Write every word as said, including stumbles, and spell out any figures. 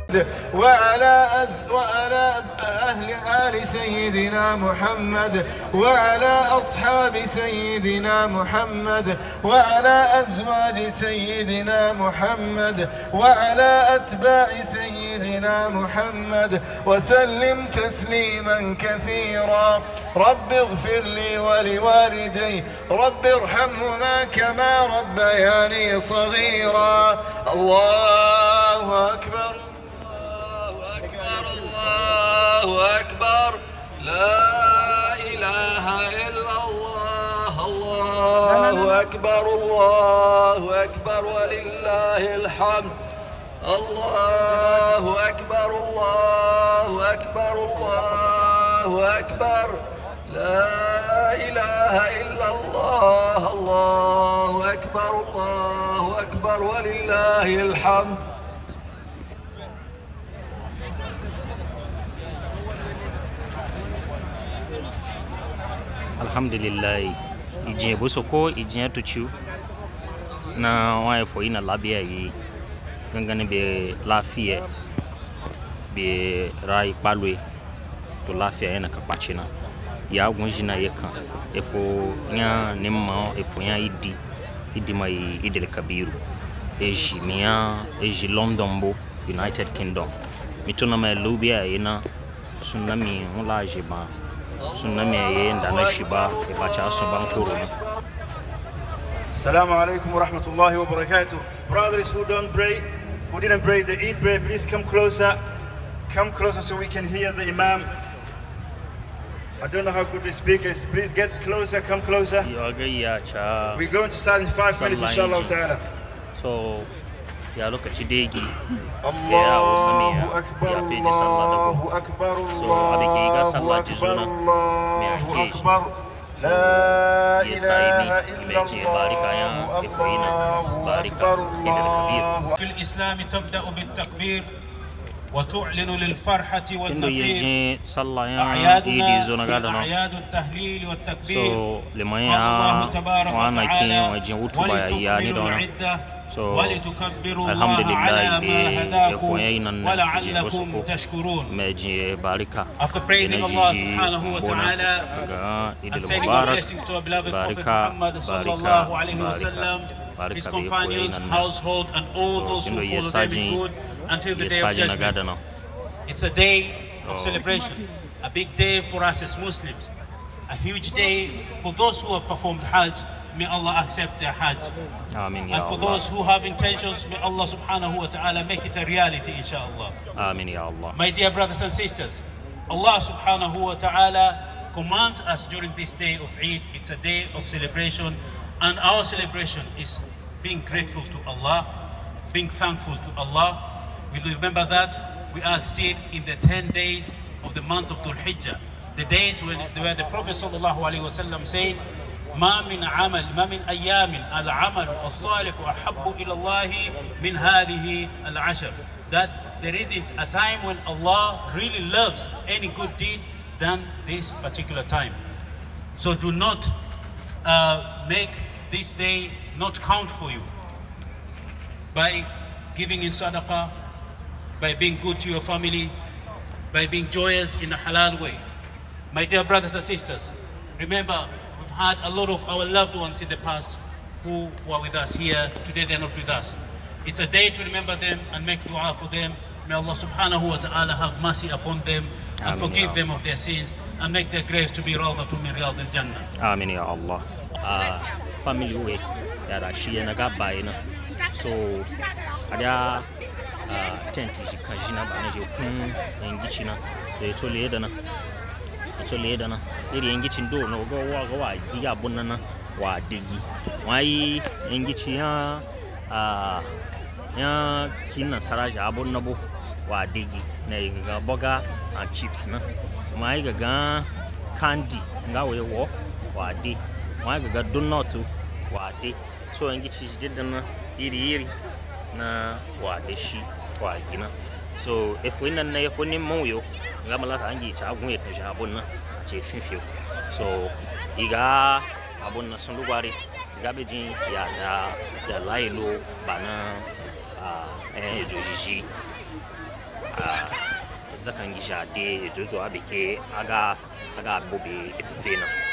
وعلى أز وعلى أهل آل سيدنا محمد وعلى أصحاب سيدنا محمد وعلى أزواج سيدنا محمد وعلى أتباع سيدنا محمد وسلم تسليما كثيرا. رب اغفر لي ولوالدي رب ارحمهما كما ربياني صغيرا. الله أكبر الله أكبر لا إله إلا الله. الله أكبر الله أكبر ولله الحمد. الله أكبر الله أكبر الله أكبر لا إله إلا الله. الله أكبر الله أكبر ولله الحمد. Alhamdulillah, ijin busoko ijin tuchu na wa fo ina labia yi gangane be lafiya be rai palwe to lafiya yana ka pachina ya gunjina yekan efo nya nimma efo nya idi idi mai idil kabiru eji mia eji London bo United Kingdom mitona ma lubia ina sunami hula jiba sunami yenda na shiba ibacha soban korona. Assalamu alaikum wa rahmatullahi wa barakatuh. Brothers who don't pray, who didn't pray the Eid prayer, please come closer. Come closer so we can hear the Imam. I don't know how good the speaker is. Please get closer, come closer. We're going to start in five minutes, inshallah ta'ala. So, ya lokaci degi Allahu akbar, Allahu akbar, Allahu akbar, Allahu akbar. لا إله إلا الله الله أكبر. في الإسلام تبدأ بالتكبير وتعلن للفرحة والنفير. أعيادنا أعياد التهليل والتكبير. قال الله تبارك وتعالى ولتكملوا العدة ولتكبروا الله على ما هداكم ولعلكم تشكرون. After praising Allah subhanahu wa ta'ala and sending our blessings to our beloved Prophet Muhammad sallallahu alayhi wa sallam, his companions, household, and all those who follow them in good until the day of judgment. It's a day of celebration, a big day for us as Muslims, a huge day for those who have performed Hajj. May Allah accept their Hajj. Amin, and for Allah. those who have intentions, may Allah subhanahu wa ta'ala make it a reality, inshallah. Amin, ya Allah. My dear brothers and sisters, Allah subhanahu wa ta'ala commands us during this day of Eid. It's a day of celebration, and our celebration is being grateful to Allah, being thankful to Allah. We remember that we are still in the ten days of the month of Dhul Hijjah, the days when, where the Prophet sallallahu alaihi wasallam said, ما من عمل ما من أيام العمل الصالح أحب إلى الله من هذه العشر. That there isn't a time when Allah really loves any good deed than this particular time. So do not uh, make this day not count for you by giving in sadaqah, by being good to your family, by being joyous in a halal way. My dear brothers and sisters, remember, had a lot of our loved ones in the past who were with us here. Today they're not with us. It's a day to remember them and make dua for them. May Allah subhanahu wa ta'ala have mercy upon them and Amin, forgive them of their sins and make their graves to be rawdatun min riyad al-jannah. Amin, ya Allah. Uh, family way that I share na gaba ina. So ada uh, tent ji kajina bana je kun engichi na da to le da na to le da na iri engichin do no go wa go wa gi abun na wa digi wai engichi ya ah ya kinna saraja abun na bo wa digi na ga burger and chips na mai ga ga candy nga we wo wa de mai ga ga donut wa de so engichi ji da na iri iri na wa de shi wa gina so if we nan na if we mo yo ngamala ta angi cha gun e ka ja abun na che fifio so iga abun na sun lugware iga bejin ya da ya lailo bana ah eh jojiji zakan gisha de jojo abike aga aga bobe epufena